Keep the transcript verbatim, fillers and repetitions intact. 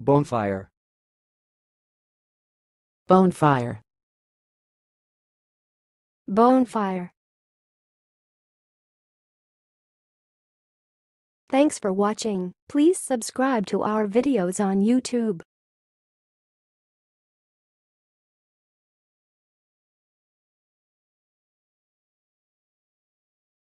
bonfire, bonfire, bonfire. Thanks for watching. Please subscribe to our videos on YouTube.